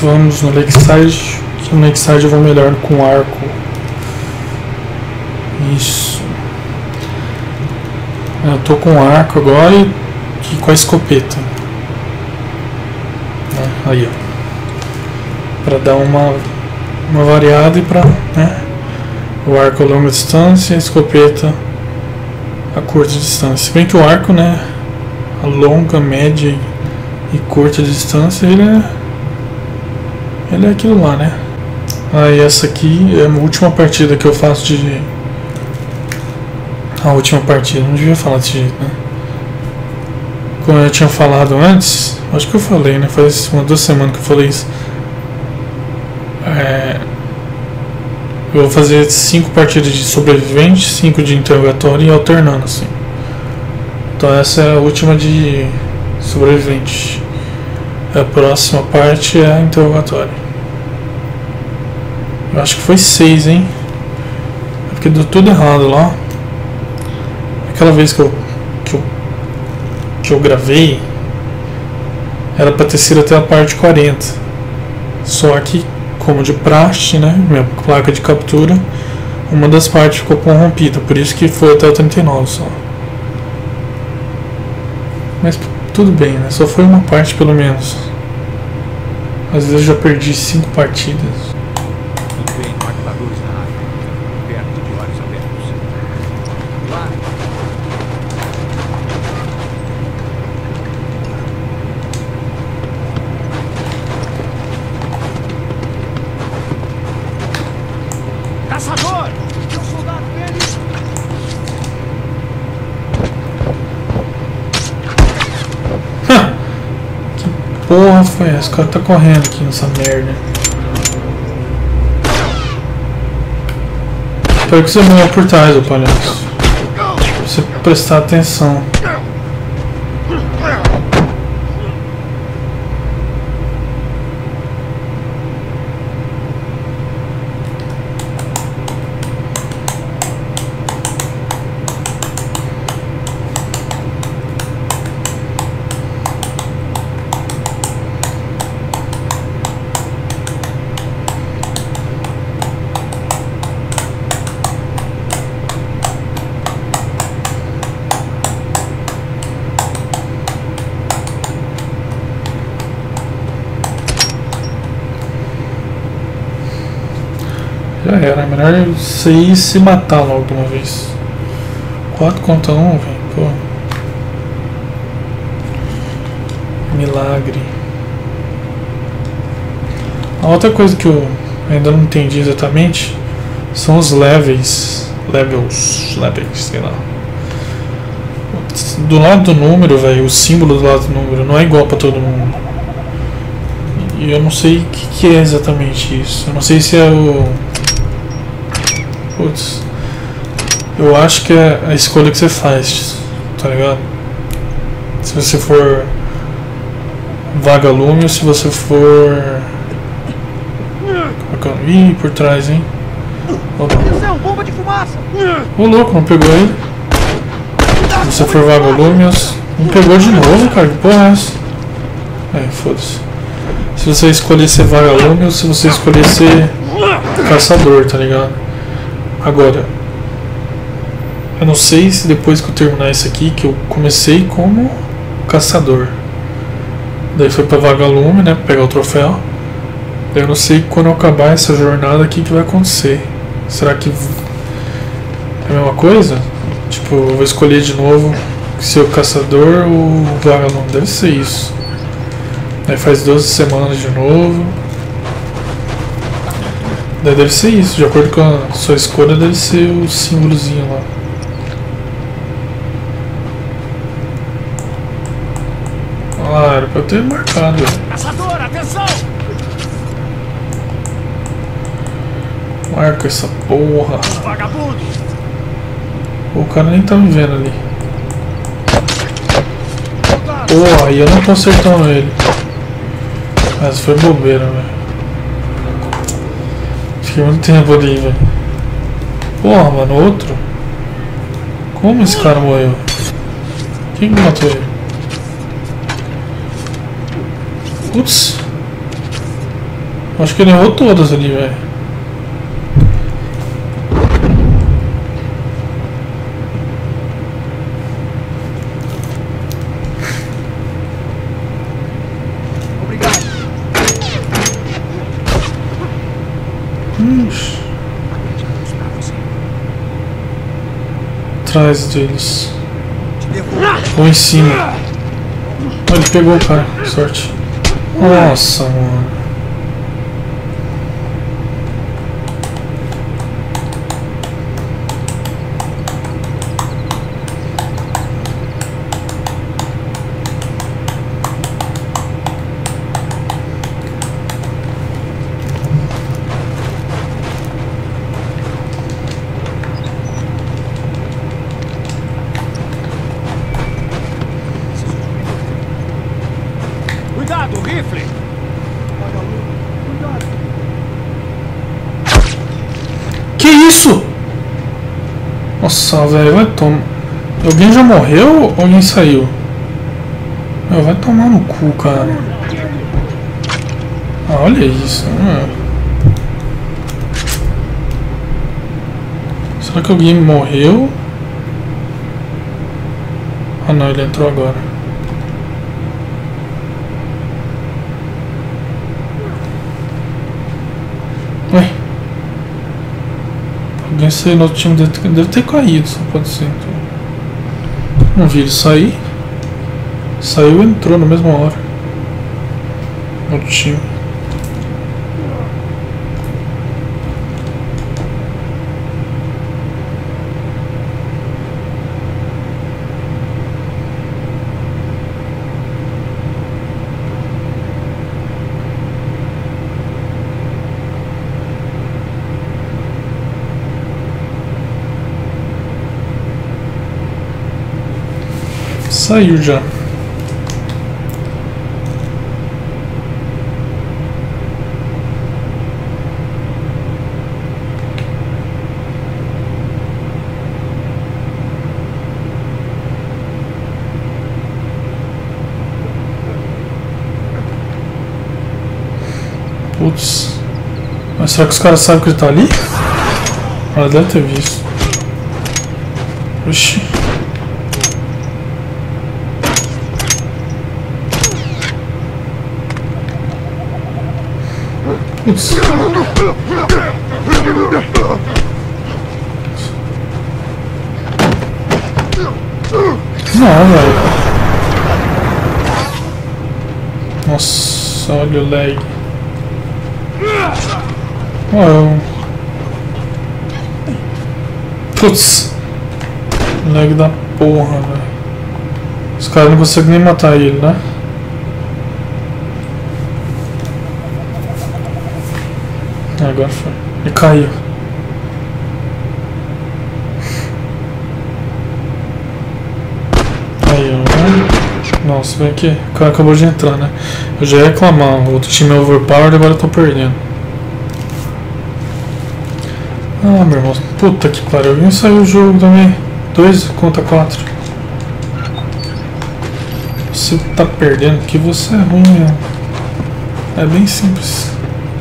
vamos no Lakeside. Que no Lakeside eu vou melhor com arco. Isso. Eu tô com arco agora e com a escopeta. Aí, ó. Pra dar uma variada e pra, né? O arco a longa distância e a escopeta a curta distância. Se bem que o arco, né? A longa, média e curta distância, ele é aquilo lá, né? Aí essa aqui é a última partida que eu faço de... A última partida, não devia falar desse jeito, né? Como eu tinha falado antes, acho que eu falei, né? Faz 2 semanas que eu falei isso. Eu vou fazer 5 partidas de sobrevivente, 5 de interrogatório e alternando assim. Então essa é a última de sobrevivente. A próxima parte é a interrogatório. Eu acho que foi 6, hein? É porque deu tudo errado lá. Aquela vez que eu gravei, era pra ter sido até a parte 40. Só que, como de praxe, né? Minha placa de captura, uma das partes ficou corrompida. Por isso que foi até o 39 só. Mas tudo bem, né? Só foi uma parte pelo menos. Às vezes eu já perdi 5 partidas. Tudo bem, marcadores na área. Perto de olhos abertos. Lá. Caçador! Meu soldado dele! Que porra foi essa? O cara tá correndo aqui nessa merda. Espero que você morra por trás, ô palhaço. Pra você prestar atenção. Já era, melhor você ir se matar logo de uma vez. 4 contra 1, velho, pô. Milagre. A outra coisa que eu ainda não entendi exatamente são os levels, sei lá. Do lado do número, velho, o símbolo do lado do número não é igual pra todo mundo. E eu não sei o que é exatamente isso. Eu não sei se é o... Putz, eu acho que é a escolha que você faz, tá ligado? Se você for vagalume ou se você for... Ih, por trás, hein? Atenção, bomba de fumaça! Ô louco, não pegou ele? Se você for vagalume, não pegou de novo, cara, que porra é essa? Foda-se. Se você escolher ser vagalume ou se você escolher ser caçador, tá ligado? Agora, eu não sei se depois que eu terminar isso aqui, que eu comecei como caçador, daí foi pra vagalume, né, pegar o troféu. Eu não sei quando eu acabar essa jornada aqui que vai acontecer. Será que é a mesma coisa? Tipo, eu vou escolher de novo ser o caçador ou o vagalume, deve ser isso. Aí faz 12 semanas de novo. Daí deve ser isso, de acordo com a sua escolha, deve ser o símbolozinho lá. Ah, era pra eu ter marcado. Caçador, atenção! Marca essa porra. Vagabundo! O cara nem tá me vendo ali. Porra, aí eu não tô acertando ele. Mas foi bobeira, velho. Fiquei muito tempo ali, velho. Porra, mano, outro? Como esse cara morreu? Quem que matou ele? Putz. Acho que ele errou todas ali, velho. Obrigado. Atrás deles. Te devolvo. Ou em cima. Oh, ele pegou o cara. Sorte. Nossa, mano. Cuidado, rifle. Que isso? Nossa, velho, vai tomar. Alguém já morreu ou alguém saiu? Meu, vai tomar no cu, cara. Ah, olha isso. Será que alguém morreu? Ah não, ele entrou agora. Ué? Alguém saiu no outro time, deve ter caído, só pode ser. Então. Não vi ele sair. Saiu e entrou na mesma hora. Outro time. Saiu já. Putz. Mas será que os caras sabem que ele tá ali? Ela deve ter visto. Oxi. Putz. Não, velho. Nossa, olha o lag. Oh. Putz. Lag da porra, velho. Os caras não conseguem nem matar ele, né? Agora foi. Ele caiu. Aí, ó. Nossa, vem aqui. O cara acabou de entrar, né? Eu já ia reclamar. O outro time é overpowered, agora eu tô perdendo. Ah, meu irmão. Puta que pariu. Alguém saiu o jogo também. 2 contra 4. Você tá perdendo porque você é ruim mesmo. É bem simples.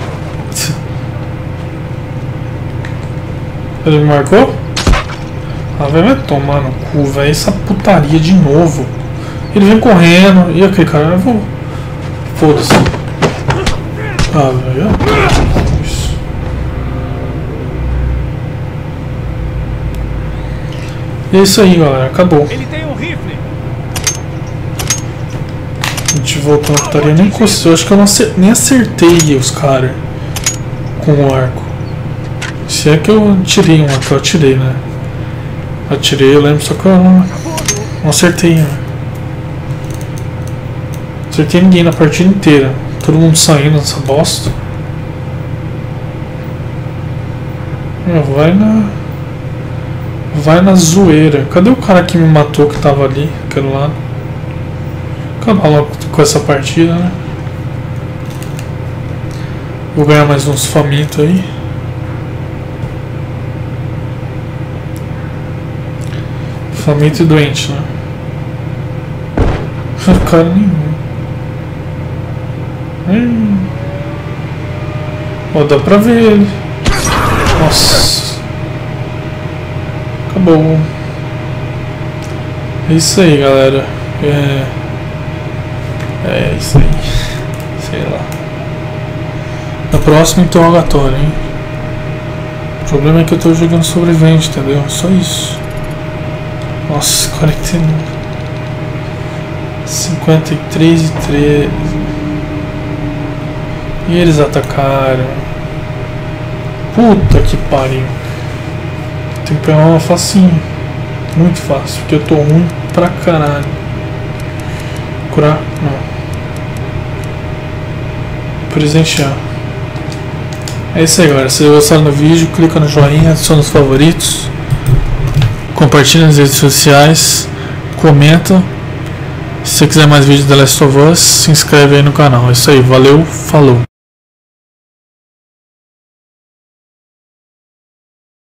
Ele me marcou? Ah, vai tomar no cu, velho. Essa putaria de novo. Ele vem correndo. E aquele cara, eu vou. Foda-se. Ah, velho. Isso. E é isso aí, galera. Acabou. Ele tem um rifle. A gente voltou na putaria. Nem conseguiu. Acho que eu nem acertei os caras com o arco. Se é que eu tirei uma, que eu atirei, né? Atirei, eu lembro, só que eu não acertei, né? Acertei ninguém na partida inteira. Todo mundo saindo dessa bosta. Vai na zoeira. Cadê o cara que me matou que tava ali, aquele lado? Acabar logo com essa partida, né? Vou ganhar mais uns famintos aí. Faminto e doente, né? Cara nenhum. Ó, dá pra ver ele. Nossa. Acabou. É isso aí, galera. É isso aí. Sei lá. Na próxima interrogatório, hein? O problema é que eu tô jogando sobrevivente, entendeu? Só isso. Nossa, 49. 53 e 13. E eles atacaram. Puta que pariu. Tem que pegar uma facinho. Muito fácil, porque eu tô ruim pra caralho. Curar? Não. Presentear. É isso aí, galera. Se vocês gostaram do vídeo, clica no joinha, adiciona os favoritos, compartilha nas redes sociais, comenta. Se você quiser mais vídeos da Last of Us, se inscreve aí no canal. É isso aí, valeu, falou.